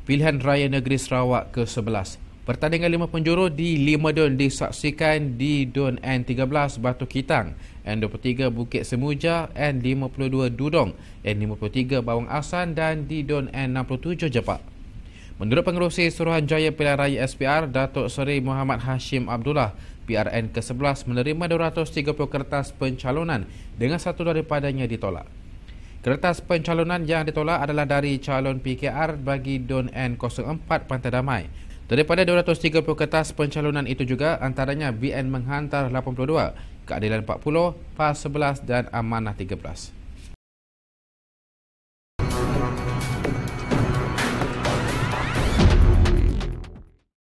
Pilihan Raya Negeri Sarawak ke-11. Pertandingan 5 penjuru di 5 Dun disaksikan di Dun N13 Batu Kitang, N23 Bukit Semuja, N52 Dudong, N53 Bawang Asan dan di Dun N67 Jepak. Menurut Pengerusi Suruhanjaya Pilihan Raya SPR, Datuk Seri Muhammad Hashim Abdullah, PRN ke-11 menerima 230 kertas pencalonan dengan satu daripadanya ditolak. Kertas pencalonan yang ditolak adalah dari calon PKR bagi Dun N04 Pantai Damai. Daripada 230 kertas pencalonan itu juga, antaranya BN menghantar 82, Keadilan 40, PAS 11 dan Amanah 13.